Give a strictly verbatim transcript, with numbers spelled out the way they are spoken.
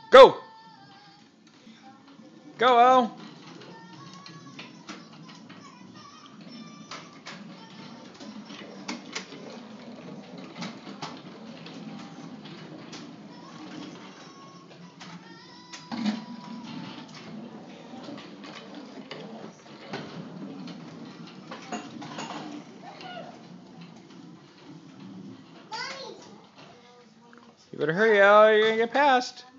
Go! Go, Al! You better hurry, Al, you're gonna get past.